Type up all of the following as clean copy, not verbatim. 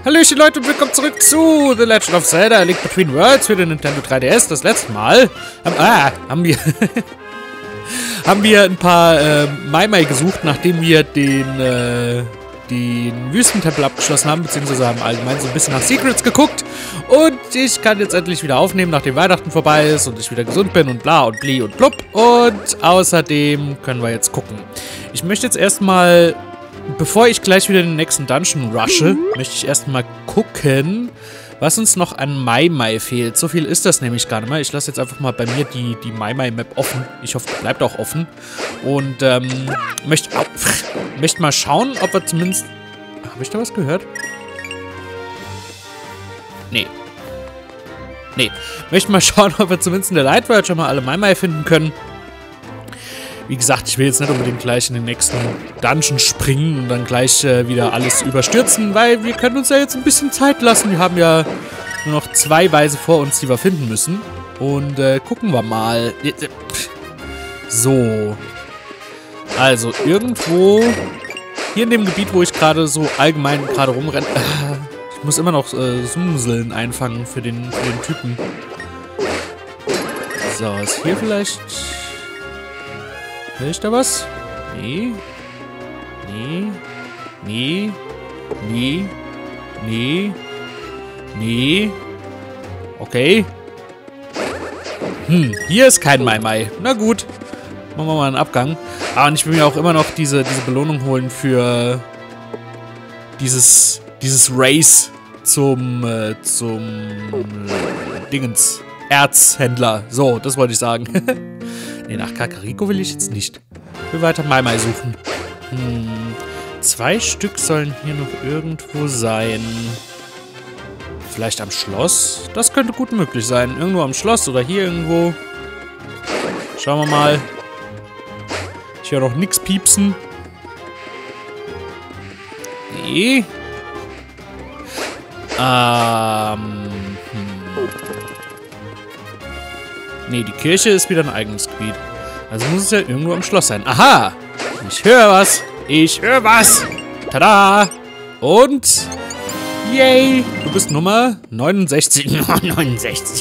Hallöchen Leute und willkommen zurück zu The Legend of Zelda: A Link Between Worlds für den Nintendo 3DS. Das letzte Mal haben wir haben wir ein paar Mai gesucht, nachdem wir den Wüstentempel abgeschlossen haben, beziehungsweise haben allgemein so ein bisschen nach Secrets geguckt. Und ich kann jetzt endlich wieder aufnehmen, nachdem Weihnachten vorbei ist und ich wieder gesund bin und bla und bli und blub. Und außerdem können wir jetzt gucken. Ich möchte jetzt erstmal, bevor ich gleich wieder in den nächsten Dungeon rushe, möchte ich erstmal gucken, was uns noch an Mai fehlt. So viel ist das nämlich gar nicht mehr. Ich lasse jetzt einfach mal bei mir die Mai-Map offen. Ich hoffe, die bleibt auch offen. Und möchte mal schauen, ob wir zumindest... Habe ich da was gehört? Nee. Möchte mal schauen, ob wir zumindest in der Light World schon mal alle Mai finden können. Wie gesagt, ich will jetzt nicht unbedingt gleich in den nächsten Dungeon springen und dann gleich wieder alles überstürzen, weil wir können uns ja jetzt ein bisschen Zeit lassen. Wir haben ja nur noch 2 Weise vor uns, die wir finden müssen. Und gucken wir mal. So. Also, irgendwo hier in dem Gebiet, wo ich gerade so allgemein gerade rumrenne. Ich muss immer noch Sumseln einfangen für den Typen. So, ist hier vielleicht... Hör ich da was? Nee. Okay. Hier ist kein Mai. Na gut. Machen wir mal einen Abgang. Ah, und ich will mir auch immer noch diese Belohnung holen für dieses Race zum Dingens. Erzhändler. So, das wollte ich sagen. Nee, nach Kakariko will ich jetzt nicht. Ich will weiter Mai suchen. 2 Stück sollen hier noch irgendwo sein. Vielleicht am Schloss? Das könnte gut möglich sein. Irgendwo am Schloss oder hier irgendwo. Schauen wir mal. Ich höre noch nichts piepsen. Nee. Nee, die Kirche ist wieder ein eigenes Gebiet. Also muss es ja irgendwo am Schloss sein. Aha! Ich höre was! Ich höre was! Tada! Und... Yay! Du bist Nummer 69. 69.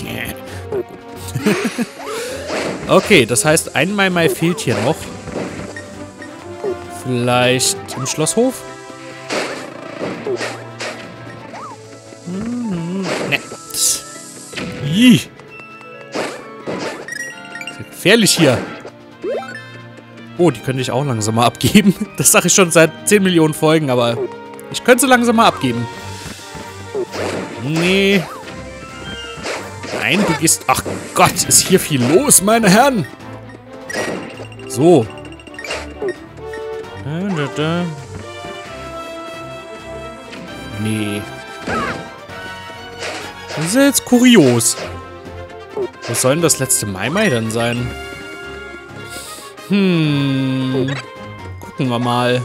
Okay, das heißt, ein Mai fehlt hier noch. Vielleicht im Schlosshof? Ne. Ih. Gefährlich hier. Oh, die könnte ich auch langsam mal abgeben. Das sage ich schon seit 10 Millionen Folgen, aber ich könnte sie langsam mal abgeben. Nee. Nein, du gehst... Ach Gott, ist hier viel los, meine Herren. So. Nee. Das ist ja jetzt kurios. Was soll denn das letzte Mai dann sein? Gucken wir mal.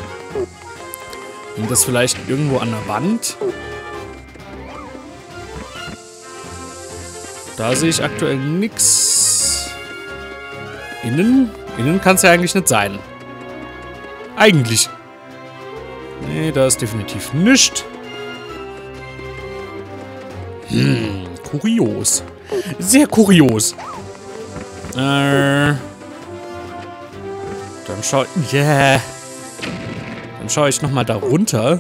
Hängt das vielleicht irgendwo an der Wand? Da sehe ich aktuell nichts. Innen? Innen kann es ja eigentlich nicht sein. Eigentlich. Nee, da ist definitiv nichts. Kurios. Sehr kurios. Dann schaue ich nochmal da runter.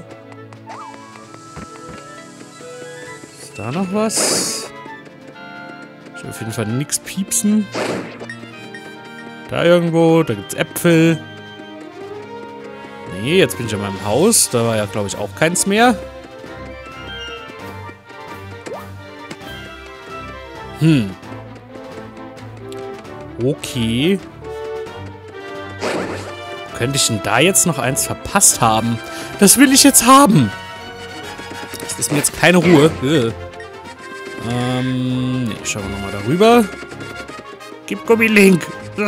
Ist da noch was? Ich will auf jeden Fall nichts piepsen. Da irgendwo, da gibt's Äpfel. Nee, jetzt bin ich an meinem Haus. Da war ja, glaube ich, auch keins mehr. Okay. Könnte ich denn da jetzt noch eins verpasst haben? Das will ich jetzt haben. Das ist mir jetzt keine Ruhe. Nee, schauen wir nochmal darüber. Gib Gummi-Link.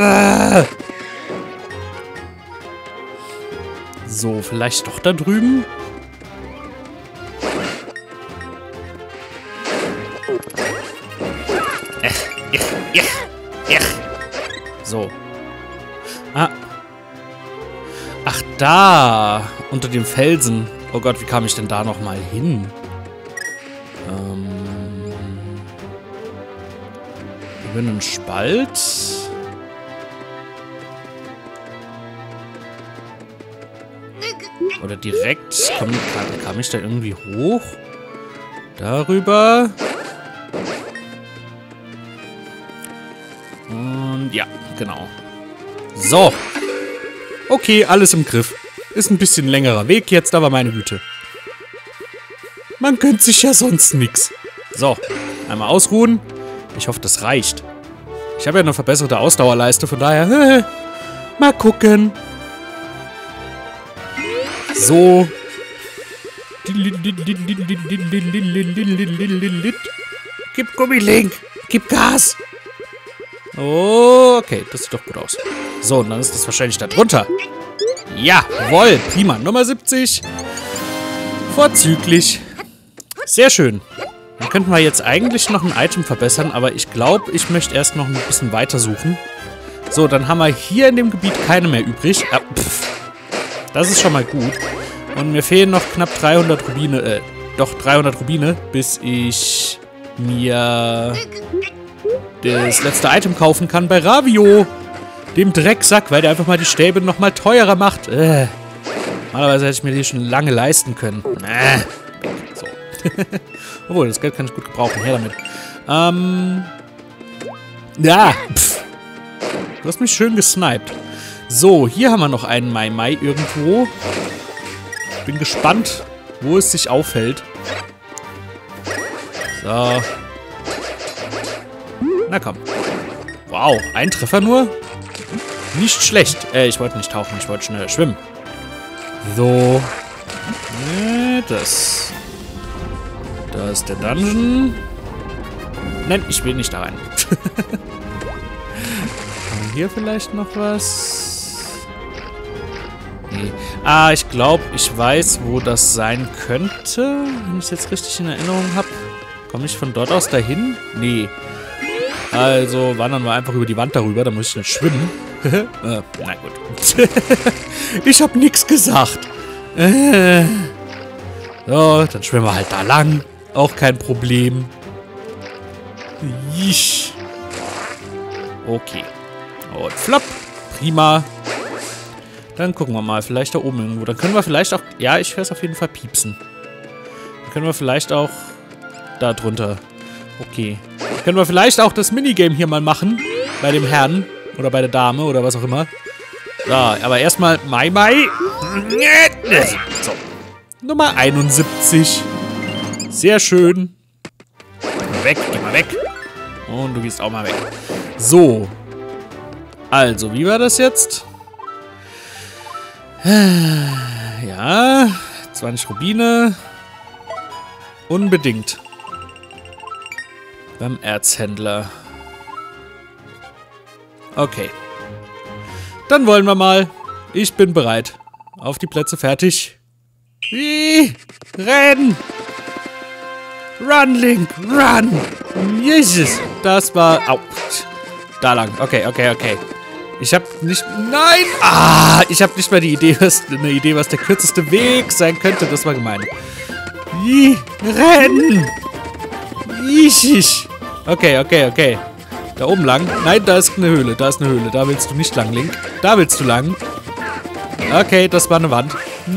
So, vielleicht doch da drüben. So. Ah. Ach, da. Unter dem Felsen. Oh Gott, wie kam ich denn da nochmal hin? Über einen Spalt. Oder direkt. Kam ich da irgendwie hoch? Darüber. Und ja, genau. So. Okay, alles im Griff. Ist ein bisschen längerer Weg jetzt, aber meine Güte. Man gönnt sich ja sonst nichts. So, einmal ausruhen. Ich hoffe, das reicht. Ich habe ja eine verbesserte Ausdauerleiste, von daher... mal gucken. So. Gib Gummilink. Gib Gas. Okay, das sieht doch gut aus. So, und dann ist das wahrscheinlich da drunter. Jawohl, prima. Nummer 70. Vorzüglich. Sehr schön. Dann könnten wir jetzt eigentlich noch ein Item verbessern, aber ich glaube, ich möchte erst noch ein bisschen weiter suchen. So, dann haben wir hier in dem Gebiet keine mehr übrig. Das ist schon mal gut. Und mir fehlen noch knapp 300 Rubine, 300 Rubine, bis ich mir das letzte Item kaufen kann bei Ravio. Dem Drecksack, weil der einfach mal die Stäbe nochmal teurer macht. Normalerweise hätte ich mir die schon lange leisten können. So. Obwohl, das Geld kann ich gut gebrauchen. Her damit. Du hast mich schön gesniped. So, hier haben wir noch einen Mai irgendwo. Bin gespannt, wo es sich aufhält. So. Na komm. Wow, ein Treffer nur? Nicht schlecht. Ich wollte nicht tauchen, ich wollte schnell schwimmen. So. Das. Da ist der Dungeon. Nein, ich will nicht da rein. Hier vielleicht noch was? Nee. Ich glaube, ich weiß, wo das sein könnte. Wenn ich es jetzt richtig in Erinnerung habe. Komme ich von dort aus dahin? Nee. Also wandern wir einfach über die Wand darüber. Da muss ich nicht schwimmen. Na gut. Ich habe nichts gesagt. So, dann schwimmen wir halt da lang. Auch kein Problem. Jisch. Okay. Und flop. Prima. Dann gucken wir mal. Vielleicht da oben irgendwo. Dann können wir vielleicht auch... Ja, ich werde es auf jeden Fall piepsen. Dann können wir vielleicht auch da drunter. Okay. Dann können wir vielleicht auch das Minigame hier mal machen. Bei dem Herrn. Oder bei der Dame. Oder was auch immer. So, aber erstmal Mai. So. Nummer 71. Sehr schön. Geh mal weg. Und du gehst auch mal weg. So. Also, wie war das jetzt? Ja. 20 Rubine. Unbedingt. Beim Erzhändler. Okay. Dann wollen wir mal. Ich bin bereit. Auf die Plätze, fertig. Renn! Run, Link, run! Jesus! Das war... Au. Da lang. Okay. Ich hab nicht... Nein! Ich hab nicht mal eine Idee, was der kürzeste Weg sein könnte. Das war gemein. Renn! Okay. Da oben lang. Nein, da ist eine Höhle. Da Da willst du nicht lang, Link. Da willst du lang. Okay, das war eine Wand.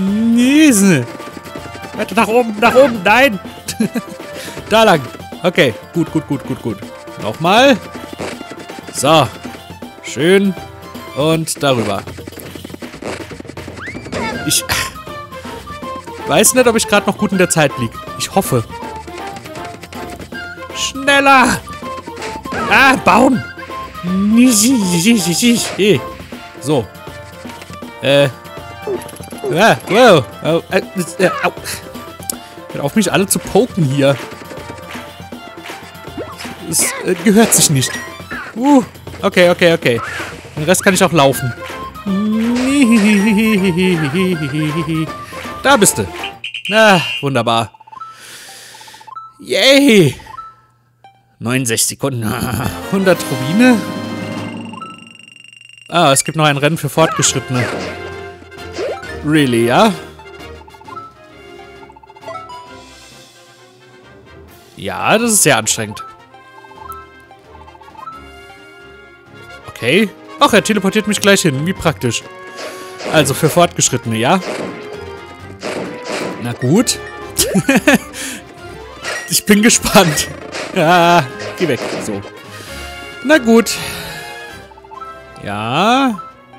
Warte, nach oben, nein! Da lang. Okay, gut. Nochmal. So. Schön. Und darüber. Ich weiß nicht, ob ich gerade noch gut in der Zeit liege. Ich hoffe. Schneller! Baum! So. Wow. Hört auf, mich alle zu poken hier. Es gehört sich nicht. Okay. Den Rest kann ich auch laufen. Da bist du. Wunderbar. Yay! 69 Sekunden. 100 Rubine. Es gibt noch ein Rennen für Fortgeschrittene. Really, ja? Ja, das ist sehr anstrengend. Okay. Ach, er teleportiert mich gleich hin. Wie praktisch. Also für Fortgeschrittene, ja? Na gut. Ich bin gespannt. Ja, geh weg. So. Na gut. Ja.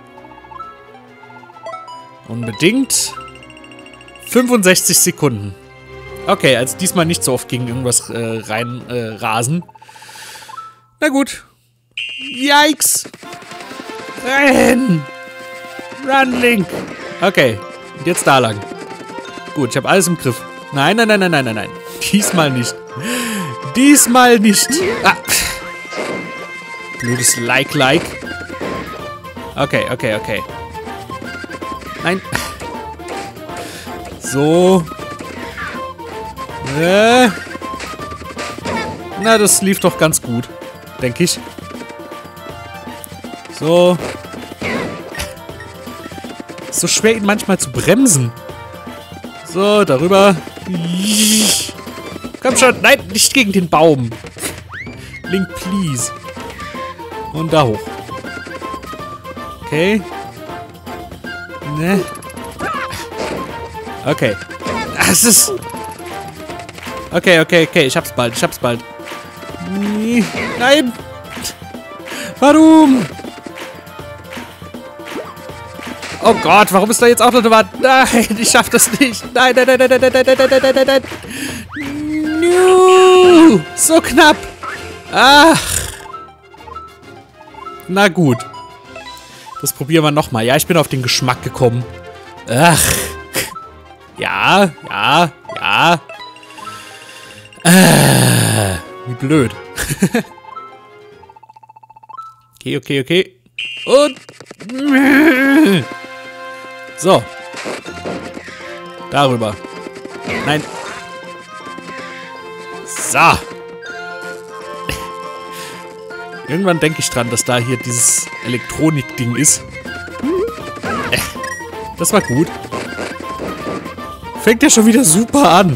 Unbedingt. 65 Sekunden. Okay, also diesmal nicht so oft gegen irgendwas rasen. Na gut. Yikes. Renn. Run, Link. Okay, und jetzt da lang. Gut, ich habe alles im Griff. Nein, nein, nein, nein, nein, nein, nein. Diesmal nicht. Diesmal nicht. Ah. Blödes Like. Okay, okay, okay. Nein. So. Na, das lief doch ganz gut. Denke ich. So. Ist so schwer, ihn manchmal zu bremsen. So, darüber. Komm schon. Nein, nicht gegen den Baum. Link, please. Und da hoch. Okay. Ne. Okay. Das ist... Okay, okay, okay. Ich hab's bald. Nein. Warum? Oh Gott, warum ist da jetzt auch noch eine Wand? Nein, ich schaff das nicht. Nein. No, so knapp. Ach. Na gut. Das probieren wir nochmal. Ja, ich bin auf den Geschmack gekommen. Ach. Ja. Wie blöd. Okay. Und... So. Darüber. Nein. So. Irgendwann denke ich dran, dass da hier dieses Elektronik-Ding ist. Das war gut. Fängt ja schon wieder super an.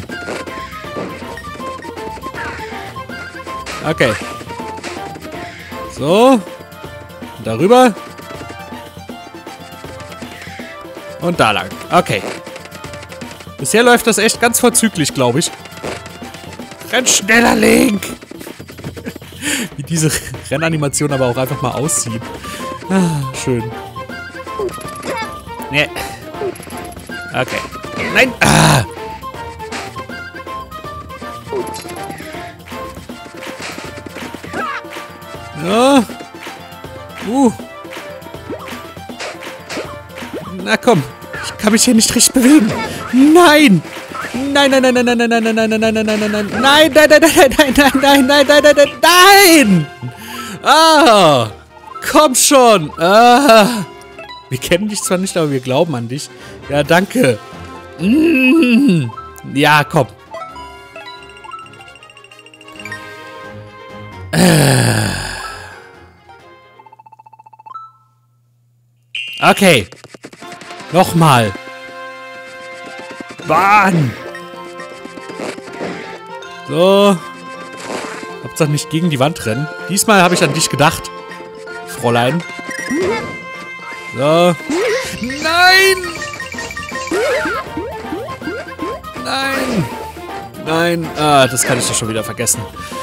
Okay. So. Darüber. Und da lang. Okay. Bisher läuft das echt ganz vorzüglich, glaube ich. Renn schneller, Link! Wie diese Rennanimation aber auch einfach mal aussieht. Ah, schön. Nee. Okay. Nein! Ah! Ja. Na komm. Ich kann mich hier nicht richtig bewegen. Nein! Nein! Ah! Komm schon! Ah! Wir kennen dich zwar nicht, aber wir glauben an dich. Ja, danke. Ja, komm. Okay. Nochmal. Bahn. So. Hauptsache nicht gegen die Wand rennen. Diesmal habe ich an dich gedacht. Fräulein. So. Nein! Nein. Ah, das kann ich doch schon wieder vergessen.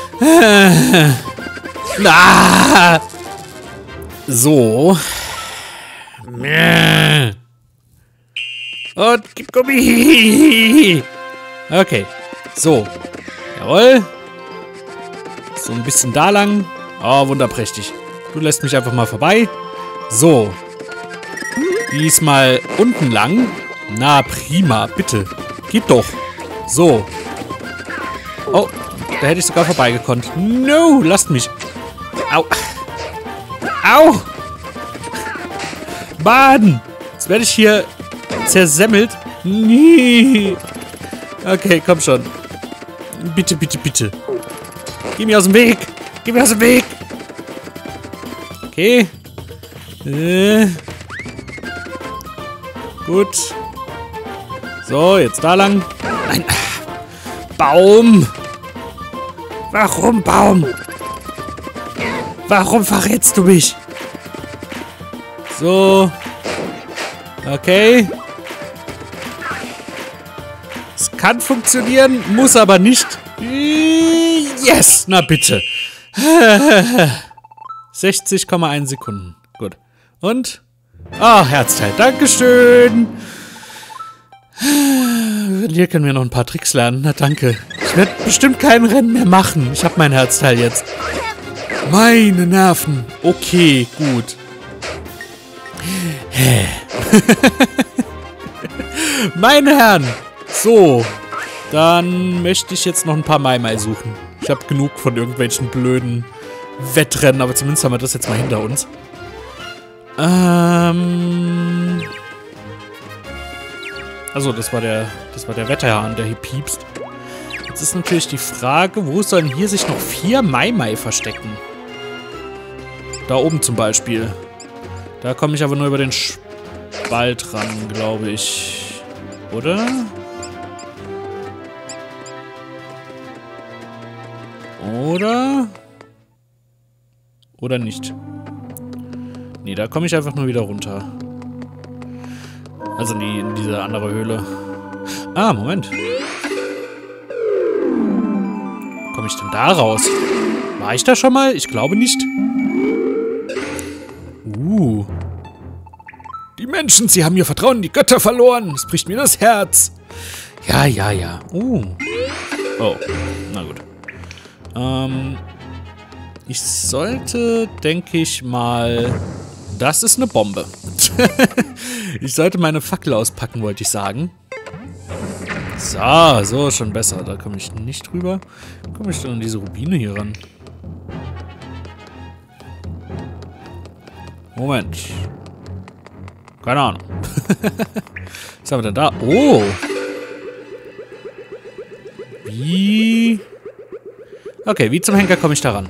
Ah. So. Und gib Gummi. Okay. So. Jawohl. So ein bisschen da lang. Oh, wunderprächtig. Du lässt mich einfach mal vorbei. So. Diesmal unten lang. Na, prima. Bitte. Gib doch. So. Oh, da hätte ich sogar vorbeigekonnt. No, lasst mich. Au. Au. Mann. Jetzt werde ich hier zersemmelt. Nee. Okay, komm schon. Bitte. Geh mir aus dem Weg. Okay. Gut. So, jetzt da lang. Nein. Baum. Warum, Baum? Warum verrätst du mich? So. Okay. Es kann funktionieren, muss aber nicht. Yes, na bitte. 60,1 Sekunden. Gut. Und? Ah, Herzteil. Dankeschön. Hier können wir noch ein paar Tricks lernen. Na, danke. Ich werde bestimmt kein Rennen mehr machen. Ich habe mein Herzteil jetzt. Meine Nerven. Okay, gut. Meine Herren. So. Dann möchte ich jetzt noch ein paar Mai suchen. Ich habe genug von irgendwelchen blöden Wettrennen, aber zumindest haben wir das jetzt mal hinter uns. Also, das war der Wetterhahn, der hier piepst. Jetzt ist natürlich die Frage, wo sollen hier sich noch 4 Mai verstecken? Da oben zum Beispiel. Da komme ich aber nur über den Spalt ran, glaube ich. Oder? Oder nicht? Nee, da komme ich einfach nur wieder runter. Also in diese andere Höhle. Ah, Moment. Komme ich denn da raus? War ich da schon mal? Ich glaube nicht. Die Menschen, sie haben ihr Vertrauen in die Götter verloren. Es bricht mir das Herz. Ja. Oh, na gut. Ich sollte, denke ich mal... Das ist eine Bombe. Ich sollte meine Fackel auspacken, wollte ich sagen. So ist schon besser. Da komme ich nicht drüber. Wie komme ich denn an diese Rubine hier ran? Moment. Keine Ahnung. Was haben wir denn da? Oh! Wie? Okay, wie zum Henker komme ich da ran?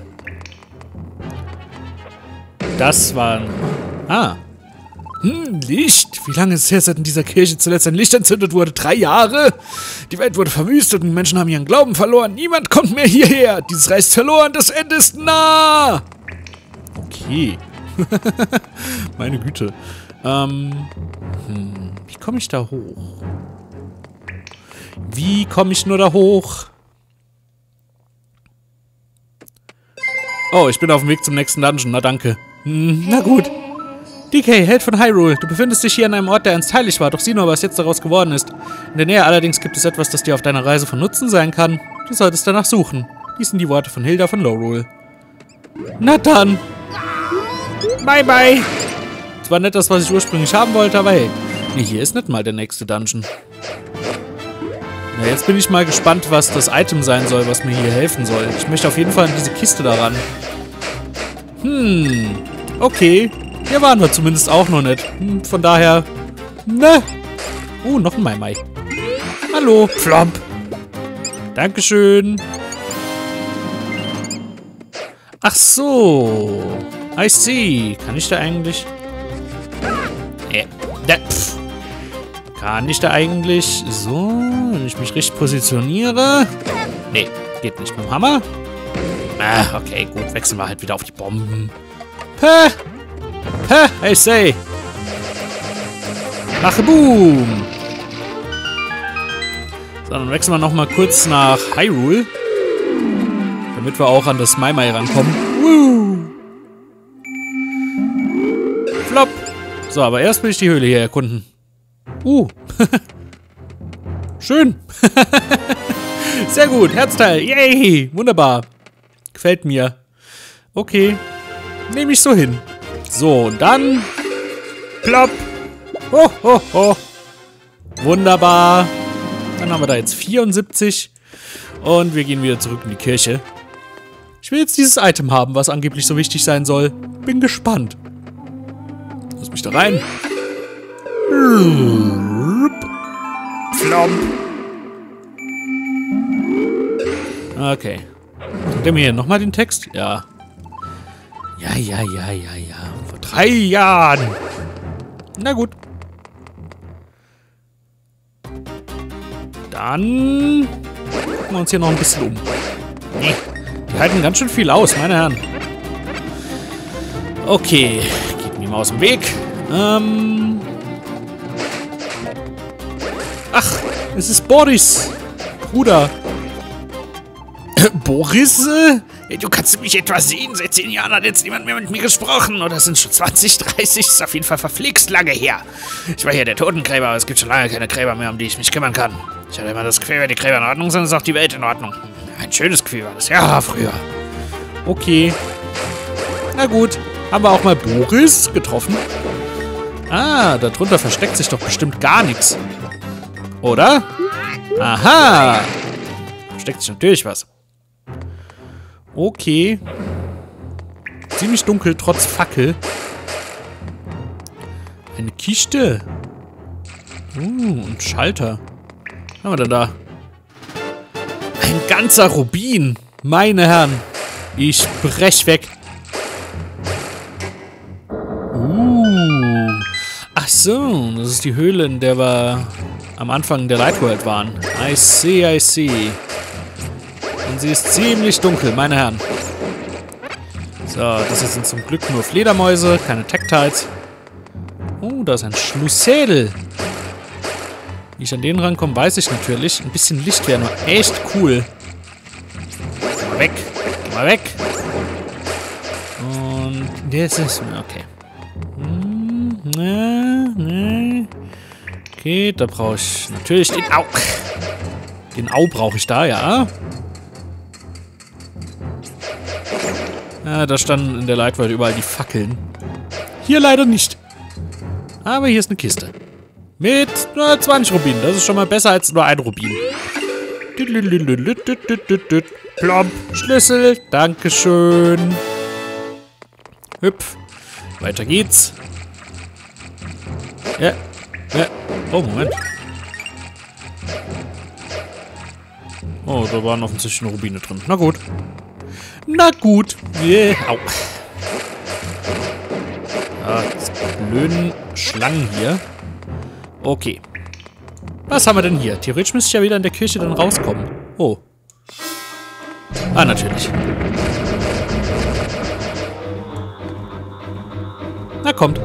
Das war... Ah. Licht. Wie lange ist es her, seit in dieser Kirche zuletzt ein Licht entzündet wurde? 3 Jahre? Die Welt wurde verwüstet und die Menschen haben ihren Glauben verloren. Niemand kommt mehr hierher. Dieses Reich ist verloren. Das Ende ist nah. Okay. Meine Güte. Wie komme ich da hoch? Wie komme ich nur da hoch? Oh, ich bin auf dem Weg zum nächsten Dungeon. Na, danke. Na gut. DK, Held von Hyrule. Du befindest dich hier an einem Ort, der einst heilig war. Doch sieh nur, was jetzt daraus geworden ist. In der Nähe allerdings gibt es etwas, das dir auf deiner Reise von Nutzen sein kann. Du solltest danach suchen. Dies sind die Worte von Hilda von Lorule. Na dann. Bye. Zwar nicht das, was ich ursprünglich haben wollte, aber hey. Nee, hier ist nicht mal der nächste Dungeon. Na, jetzt bin ich mal gespannt, was das Item sein soll, was mir hier helfen soll. Ich möchte auf jeden Fall an diese Kiste daran. Okay. Hier waren wir zumindest auch noch nicht. Von daher... Ne. Noch ein Mai. Hallo, Plomp. Dankeschön. Ach so. I see. Kann ich da eigentlich... Kann ich da eigentlich so, wenn ich mich richtig positioniere? Nee, geht nicht mit dem Hammer. Okay, gut. Wechseln wir halt wieder auf die Bomben. I say. Mache Boom. So, dann wechseln wir nochmal kurz nach Hyrule. Damit wir auch an das Mai rankommen. Flop. So, aber erst will ich die Höhle hier erkunden. Schön. Sehr gut. Herzteil. Yay. Wunderbar. Gefällt mir. Okay. Nehme ich so hin. So, und dann... Plopp. Ho. Wunderbar. Dann haben wir da jetzt 74. Und wir gehen wieder zurück in die Kirche. Ich will jetzt dieses Item haben, was angeblich so wichtig sein soll. Bin gespannt. Lass mich da rein. Flomp. Okay. Sagt er mir hier nochmal den Text? Ja. Ja. Vor 3 Jahren. Na gut. Dann gucken wir uns hier noch ein bisschen um. Nee. Die halten ganz schön viel aus, meine Herren. Okay, geht mir mal aus dem Weg. Ach, es ist Boris. Bruder. Boris? Du kannst mich etwa sehen. Seit 10 Jahren hat jetzt niemand mehr mit mir gesprochen. Oder sind schon 20, 30? Ist auf jeden Fall verflixt lange her. Ich war hier der Totengräber, aber es gibt schon lange keine Gräber mehr, um die ich mich kümmern kann. Ich hatte immer das Gefühl, wenn die Gräber in Ordnung sind, ist auch die Welt in Ordnung. Ein schönes Gefühl war das. Ja, früher. Okay. Na gut. Haben wir auch mal Boris getroffen? Ah, darunter versteckt sich doch bestimmt gar nichts. Oder? Aha! Versteckt sich natürlich was. Okay. Ziemlich dunkel, trotz Fackel. Eine Kiste. Ein Schalter. Was haben wir denn da? Ein ganzer Rubin. Meine Herren. Ich brech weg. Ach so, das ist die Höhle, in der wir am Anfang der Light World waren. I see, I see. Und sie ist ziemlich dunkel, meine Herren. So, das hier sind zum Glück nur Fledermäuse, keine Tactiles. Oh, da ist ein Schlüssel. Wie ich an den rankomme, weiß ich natürlich. Ein bisschen Licht wäre nur echt cool. Geh mal weg. Geh mal weg. Und jetzt ist... Okay. Okay, da brauche ich natürlich den Au. Den Au brauche ich da, ja. Ja, da standen in der Light World überall die Fackeln. Hier leider nicht. Aber hier ist eine Kiste. Mit nur 20 Rubinen. Das ist schon mal besser als nur ein Rubin. Plomp. Schlüssel. Dankeschön. Hüpf. Weiter geht's. Ja. Ja. Oh, Moment. Oh, da waren offensichtlich eine Rubine drin. Na gut. Na gut. Yeah. Au. Ja, diese blöden Schlangen hier. Okay. Was haben wir denn hier? Theoretisch müsste ich ja wieder in der Kirche dann rauskommen. Oh. Ah, natürlich. Na, kommt.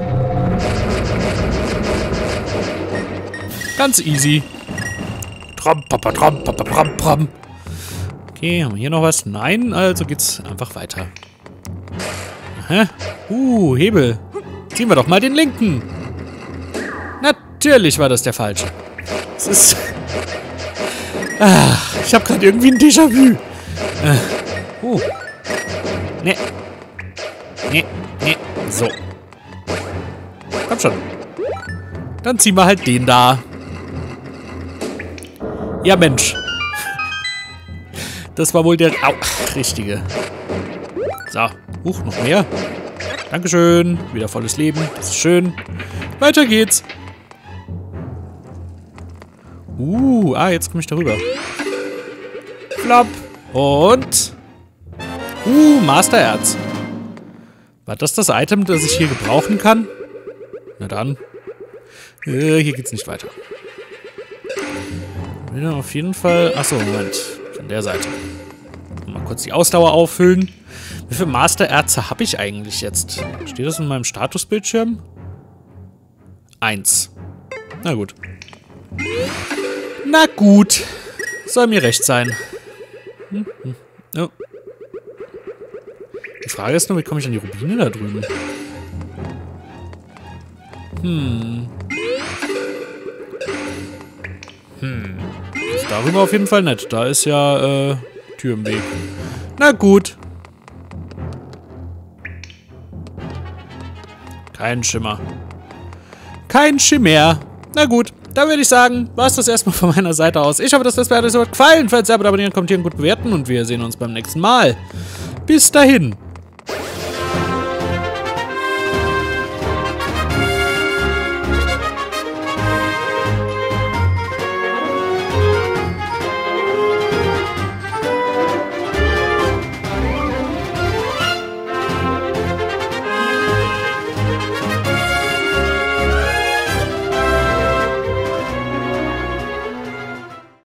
Ganz easy. Trom, papa, trom, papa, trom, trom. Okay, haben wir hier noch was? Nein, also geht's einfach weiter. Aha. Hebel. Ziehen wir doch mal den linken. Natürlich war das der falsche. Es ist... ich habe gerade irgendwie ein Déjà-vu. Nee. Nee, nee. So. Komm schon. Dann ziehen wir halt den da. Ja, Mensch. Das war wohl der... Au, richtige. So. Noch mehr. Dankeschön. Wieder volles Leben. Das ist schön. Weiter geht's. Jetzt komme ich darüber. Flop. Und... Mastererz. War das das Item, das ich hier gebrauchen kann? Na dann. Hier geht's nicht weiter. Ich will auf jeden Fall... Achso, Moment. Von der Seite. Mal kurz die Ausdauer auffüllen. Wie viele Mastererze habe ich eigentlich jetzt? Steht das in meinem Statusbildschirm? 1. Na gut. Na gut. Soll mir recht sein. Oh. Die Frage ist nur, wie komme ich an die Rubine da drüben? Ist darüber auf jeden Fall nett. Da ist ja, Tür im Weg. Na gut. Kein Schimmer. Kein Schimmer. Na gut. Dann würde ich sagen, war es das erstmal von meiner Seite aus. Ich hoffe, dass das Video euch gefallen. Falls ja, abonnieren, kommentieren, gut bewerten und wir sehen uns beim nächsten Mal. Bis dahin.